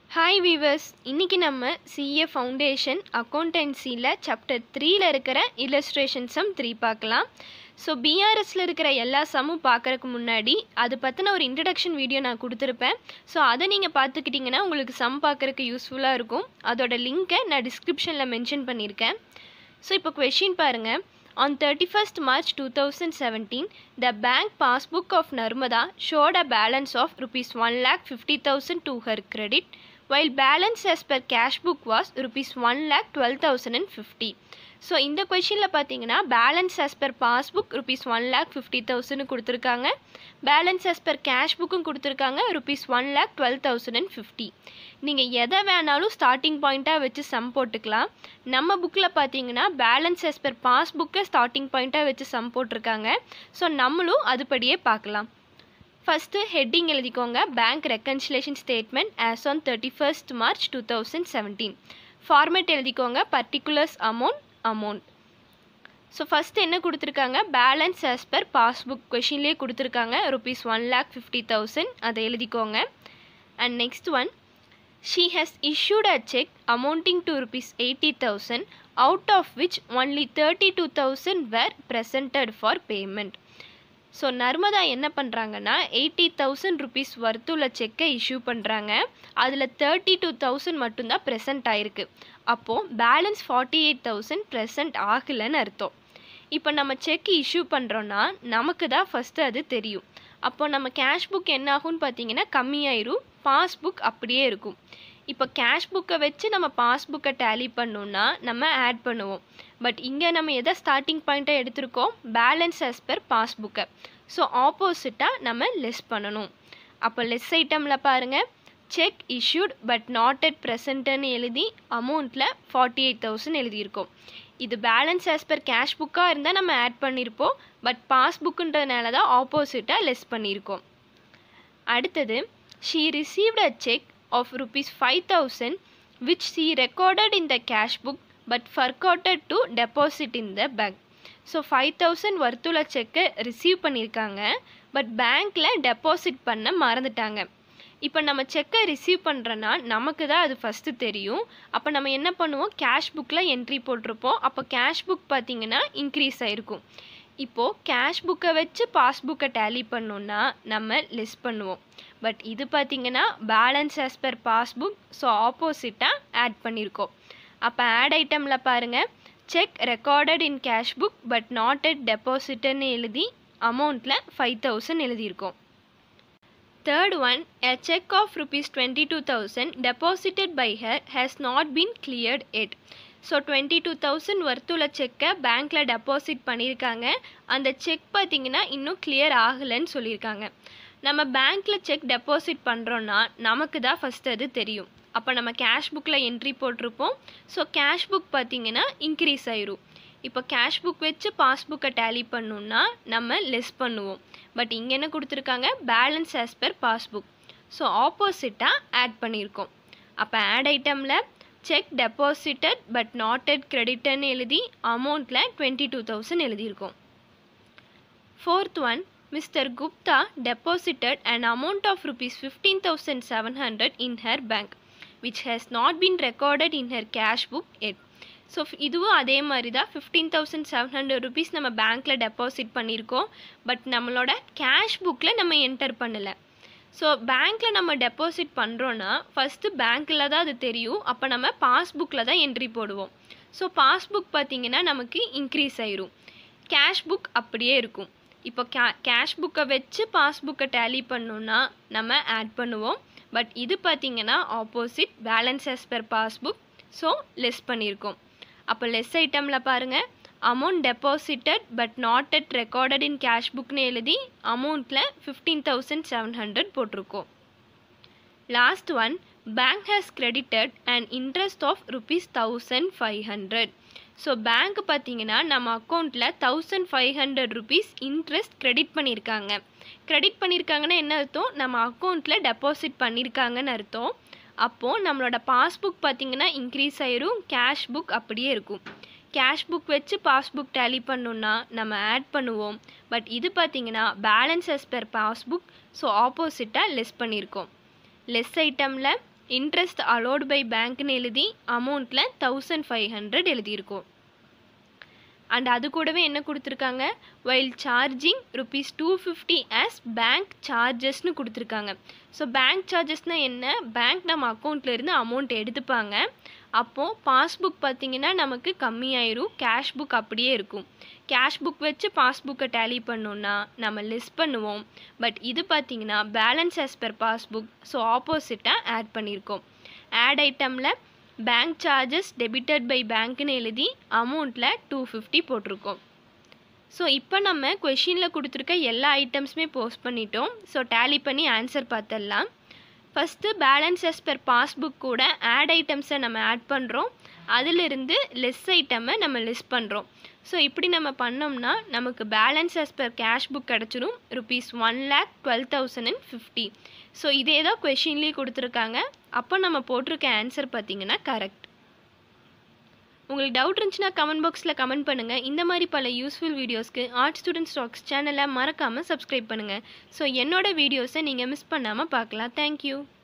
Hi viewers, இன்றைக்கி நம்ம CA foundation அக்கௌண்டன்சியில் சாப்டர் 3ல் இருக்கிற இல்லஸ்ட்ரேஷன் சம் 3 பார்க்கலாம். ஸோ பிஆர்எஸில் இருக்கிற எல்லா சம்மும் பார்க்குறதுக்கு முன்னாடி அது பற்றின ஒரு இன்ட்ரடக்ஷன் வீடியோ நான் கொடுத்துருப்பேன். ஸோ அதை நீங்கள் பார்த்துக்கிட்டிங்கன்னா உங்களுக்கு சம் பார்க்குறதுக்கு யூஸ்ஃபுல்லாக இருக்கும். அதோட லிங்க்கை நான் டிஸ்கிரிப்ஷனில் மென்ஷன் பண்ணியிருக்கேன். ஸோ இப்போ கொஷின் பாருங்கள். On 31st March 2017, the bank passbook of Narmada showed a balance of rupees 1,50,000 to her credit, while balance as per cash book was rupees 1,12,050. So இந்த கொஷினில் பார்த்தீங்கன்னா balance as per passbook rupees 1,50,000 கொடுத்துருக்காங்க. Balance as per cash புக்கும் கொடுத்துருக்காங்க rupees 1,12,050. நீங்கள் எதை வேணாலும் starting பாயிண்ட்டாக வச்சு சம் போட்டுக்கலாம். நம்ம புக்கில் பார்த்தீங்கன்னா பேலன்ஸ் as per பாஸ்புக்கை ஸ்டார்டிங் பாயிண்ட்டாக வச்சு சம் போட்டிருக்காங்க. ஸோ நம்மளும் அதுபடியே பார்க்கலாம். ஃபஸ்ட்டு ஹெட்டிங் எழுதிக்கோங்க, bank reconciliation statement as on 31st March 2017. Format எழுதிக்கோங்க, பர்டிகுலர்ஸ் அமௌண்ட். ஸோ ஃபஸ்ட்டு என்ன கொடுத்துருக்காங்க, பேலன்ஸ் as per பாஸ்புக் கொஷின்லேயே கொடுத்துருக்காங்க rupees 1,50,000, அதை எழுதிக்கோங்க. And next one, she has issued a check amounting to rupees 80,000, out of which only 32,000 were presented for payment. So Narmada என்ன பண்ணுறாங்கன்னா 80,000 rupees வர்த்துள்ள செக்கை இஷ்யூ பண்ணுறாங்க. அதில் 32,000 மட்டும்தான் ப்ரெசென்ட் ஆகிருக்கு. அப்போது பேலன்ஸ் 48,000 ப்ரெசென்ட் ஆகலைன்னு அர்த்தம். இப்போ நம்ம செக் இஷ்யூ பண்ணுறோன்னா நமக்கு தான் ஃபஸ்ட்டு அது தெரியும். அப்போது நம்ம கேஷ் புக் என்ன ஆகும்னு பார்த்தீங்கன்னா கம்மியாயிரும், பாஸ்புக் அப்படியே இருக்கும். இப்போ கேஷ் புக்கை வச்சு நம்ம பாஸ்புக்கை டேலி பண்ணோன்னா நம்ம ஆட் பண்ணுவோம். பட் இங்கே நம்ம எதை ஸ்டார்டிங் பாயிண்ட்டாக எடுத்திருக்கோம், பேலன்ஸ் as per பாஸ்புக்கை. ஸோ ஆப்போசிட்டாக நம்ம லெஸ் பண்ணணும். அப்போ லெஸ் ஐட்டமில் பாருங்கள், cheque issued but not at ப்ரெசென்ட்னு எழுதி அமௌண்ட்டில் 48,000 எழுதியிருக்கோம். இது பேலன்ஸ் as per கேஷ் புக்காக இருந்தால் நம்ம ஆட் பண்ணியிருப்போம். பட் பாஸ்புக்குன்றதுனால தான் ஆப்போசிட்டாக லெஸ் பண்ணியிருக்கோம். அடுத்தது, she received a check of rupees 5,000 which she recorded in the cash book but forgot to deposit in the bank. So 5,000 வர்த்துள்ள செக்கை ரிசீவ் பண்ணியிருக்காங்க, பட் பேங்க்கில் டெபாசிட் பண்ண மறந்துட்டாங்க. இப்போ நம்ம செக்கை ரிசீவ் பண்ணுறோன்னா நமக்கு தான் அது ஃபஸ்ட்டு தெரியும். அப்போ நம்ம என்ன பண்ணுவோம், கேஷ் புக்கில் என்ட்ரி போட்டிருப்போம். அப்போ கேஷ் புக் பார்த்திங்கன்னா இன்க்ரீஸ் ஆகிருக்கும். இப்போது கேஷ் புக்கை வச்சு பாஸ்புக்கை டேலி பண்ணோன்னா நம்ம லெஸ் பண்ணுவோம். பட் இது பார்த்திங்கன்னா balance as per passbook, so ஆப்போசிட்டாக ஆட் பண்ணியிருக்கோம். அப்போ ஆட் ஐட்டமில் பாருங்கள், cheque recorded in cash book but not at டெபாசிட்னு எழுதி அமௌண்ட்டில் 5,000 எழுதியிருக்கோம். Third one, a check of rupees 22,000 deposited by her has not been cleared yet. So 22,000 வர்த்துள்ள செக்கை பேங்க்கில் டெபாசிட் பண்ணியிருக்காங்க. அந்த செக் பார்த்திங்கன்னா இன்னும் கிளியர் ஆகலைன்னு சொல்லியிருக்காங்க. நம்ம பேங்க்கில் செக் டெபாசிட் பண்ணுறோன்னா நமக்கு தான் ஃபஸ்ட்டு அது தெரியும். அப்போ நம்ம கேஷ் புக்கில் என்ட்ரி போட்டிருப்போம். ஸோ கேஷ் புக் பார்த்திங்கன்னா இன்க்ரீஸ் ஆயிரும். இப்போ கேஷ் புக் வச்சு பாஸ்புக்கை டேலி பண்ணோன்னா நம்ம லெஸ் பண்ணுவோம். பட் இங்கே என்ன கொடுத்துருக்காங்க, balance as per passbook, so ஆப்போசிட்டாக ஆட் பண்ணியிருக்கோம். அப்போ ஆட் ஐட்டமில் cheque deposited but not at கிரெடிட்னு எழுதி அமௌண்ட்டில் 22,000 எழுதியிருக்கோம். Fourth one, mister Gupta deposited an amount of rupees 15,700 in her bank which has not been recorded in her cash book yet. So இதுவும் அதே மாதிரி தான் 15,700 rupees நம்ம பேங்க்கில் டெபாசிட் பண்ணியிருக்கோம். பட் நம்மளோட கேஷ் புக்கில் நம்ம என்டர் பண்ணலை. ஸோ பேங்க்கில் நம்ம டெபாசிட் பண்ணுறோன்னா ஃபஸ்ட்டு பேங்க்கில் தான் அது தெரியும். அப்போ நம்ம பாஸ்புக்கில் தான் என்ட்ரி போடுவோம். ஸோ பாஸ்புக் பார்த்திங்கன்னா நமக்கு இன்க்ரீஸ் ஆயிரும், கேஷ் புக் அப்படியே இருக்கும். இப்போ கேஷ் புக்கை வச்சு பாஸ்புக்கை டேலி பண்ணோன்னா நம்ம ஆட் பண்ணுவோம். பட் இது பார்த்திங்கன்னா opposite, balance as per passbook, so less பண்ணியிருக்கோம். அப்போ லெஸ் ஐட்டமில் பாருங்கள், amount deposited but not at recorded in cash புக்னு எழுதி அமௌண்ட்டில் 15,700 போட்டிருக்கோம். Last one, bank has credited and interest of rupees 1,500. So bank பார்த்திங்கன்னா நம்ம அக்கௌண்ட்டில் 1,500 rupees இன்ட்ரெஸ்ட் கிரெடிட் பண்ணியிருக்காங்க. கிரெடிட் பண்ணியிருக்காங்கன்னா என்ன அர்த்தம், நம்ம அக்கௌண்ட்டில் டெபாசிட் பண்ணியிருக்காங்கன்னு அர்த்தம். அப்போது நம்மளோட பாஸ்புக் பார்த்திங்கன்னா இன்க்ரீஸ் ஆயிரும், கேஷ் புக் அப்படியே இருக்கும். கேஷ் புக் வச்சு பாஸ்புக் டேலி பண்ணோன்னா நம்ம ஆட் பண்ணுவோம். பட் இது பார்த்திங்கன்னா balance as per passbook, so ஆப்போசிட்டாக லெஸ் பண்ணியிருக்கோம். லெஸ் ஐட்டமில் இன்ட்ரெஸ்ட் அலோடு பை பேங்க்னு எழுதி அமௌண்ட்டில் 1500 எழுதியிருக்கோம். அண்ட் அது கூடவே என்ன கொடுத்துருக்காங்க, வைல் சார்ஜிங் ₹250 ஆஸ் பேங்க் சார்ஜஸ்னு கொடுத்துருக்காங்க. ஸோ பேங்க் சார்ஜஸ்னால் என்ன, பேங்க் நம்ம அக்கௌண்ட்லேருந்து அமௌண்ட் எடுத்துப்பாங்க. அப்போது பாஸ்புக் பார்த்திங்கன்னா நமக்கு கம்மியாயிரும், கேஷ் புக் அப்படியே இருக்கும். கேஷ் புக் வச்சு பாஸ்புக்கை டேலி பண்ணோன்னா நம்ம லெஸ் பண்ணுவோம். பட் இது பார்த்திங்கன்னா balance as per passbook, so ஆப்போசிட்டாக ஆட் பண்ணியிருக்கோம். ஆட் ஐட்டமில் பேங்க் சார்ஜஸ் டெபிட்டட் பை பேங்க்னு எழுதி அமௌண்ட்டில் 250 போட்டிருக்கோம். ஸோ இப்போ நம்ம கொஷினில் கொடுத்துருக்க எல்லா ஐட்டம்ஸுமே போஸ்ட் பண்ணிட்டோம். ஸோ டேலி பண்ணி ஆன்சர் பார்த்துடலாம். First balance as per passbook கூட ஆட் ஐட்டம்ஸை நம்ம ஆட் பண்ணுறோம், அதிலிருந்து லெஸ் ஐட்டமை நம்ம லெஸ் பண்ணுறோம். ஸோ இப்படி நம்ம பண்ணோம்னா நமக்கு balance as per cash book கிடச்சிரும் ₹1,12,050. ஸோ இதே தான் கொஷின்லேயே கொடுத்துருக்காங்க. அப்போ நம்ம போட்டிருக்க ஆன்சர் பார்த்திங்கன்னா கரெக்ட். உங்களுக்கு டவுட் இருந்துச்சுன்னா கமெண்ட் பாக்ஸில் கமெண்ட் பண்ணுங்கள். இந்த மாதிரி பல யூஸ்ஃபுல் வீடியோஸ்க்கு ஆர்ட் ஸ்டூடெண்ட் ஸ்டாக்ஸ் சேனலை மறக்காமல் சப்ஸ்கிரைப் பண்ணுங்கள். ஸோ என்னோட வீடியோஸை நீங்கள் மிஸ் பண்ணாமல் பார்க்கலாம். தேங்க்யூ.